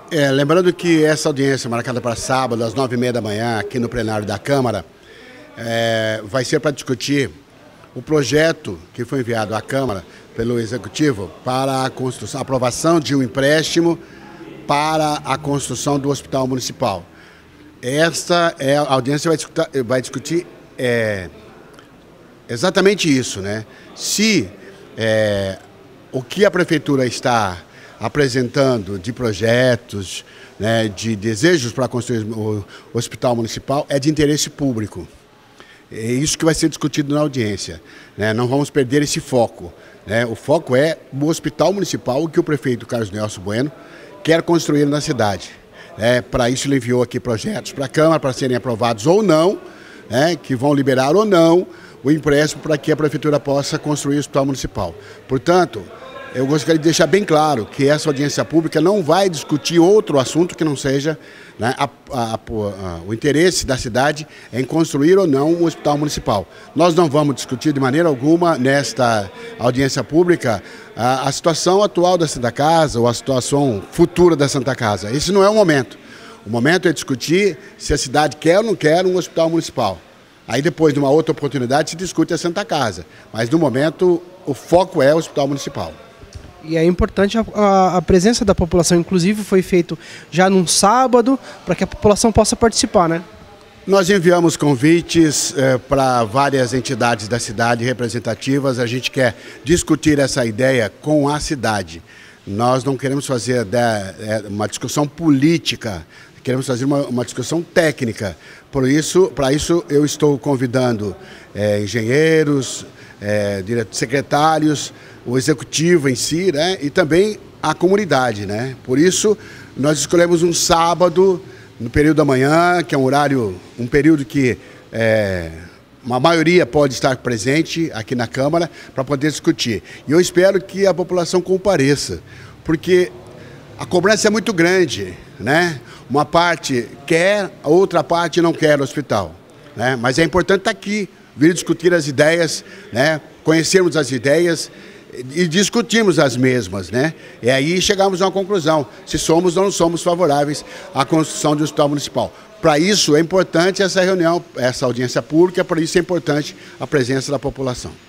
Lembrando que essa audiência marcada para sábado, às 9h30 da manhã, aqui no plenário da Câmara, vai ser para discutir o projeto que foi enviado à Câmara pelo Executivo para a construção, a aprovação de um empréstimo para a construção do Hospital Municipal. Esta a audiência vai discutir exatamente isso, né? Se o que a Prefeitura está apresentando de projetos, né, de desejos para construir o Hospital Municipal é de interesse público. É isso que vai ser discutido na audiência, né? Não vamos perder esse foco, né? O foco é o Hospital Municipal, o que o prefeito Carlos Nelson Bueno quer construir na cidade. Para isso ele enviou aqui projetos para a Câmara para serem aprovados ou não, né, que vão liberar ou não o empréstimo para que a Prefeitura possa construir o Hospital Municipal. Portanto, eu gostaria de deixar bem claro que essa audiência pública não vai discutir outro assunto que não seja, né, o interesse da cidade em construir ou não um hospital municipal. Nós não vamos discutir de maneira alguma nesta audiência pública a situação atual da Santa Casa ou a situação futura da Santa Casa. Esse não é o momento. O momento é discutir se a cidade quer ou não quer um hospital municipal. Aí depois, numa outra oportunidade, se discute a Santa Casa. Mas no momento, o foco é o hospital municipal. E é importante a presença da população, inclusive foi feito já num sábado, para que a população possa participar, né? Nós enviamos convites para várias entidades da cidade representativas, a gente quer discutir essa ideia com a cidade. Nós não queremos fazer uma discussão política, queremos fazer uma discussão técnica. Para isso eu estou convidando engenheiros, secretários, o executivo em si, né, e também a comunidade, né? Por isso, nós escolhemos um sábado, no período da manhã, que é um período que uma maioria pode estar presente aqui na Câmara para poder discutir. E eu espero que a população compareça, porque a cobrança é muito grande, né? Uma parte quer, a outra parte não quer o hospital, né? Mas é importante estar aqui, vir discutir as ideias, né? Conhecermos as ideias e discutirmos as mesmas, né? E aí chegamos a uma conclusão, se somos ou não somos favoráveis à construção de um hospital municipal. Para isso é importante essa reunião, essa audiência pública, para isso é importante a presença da população.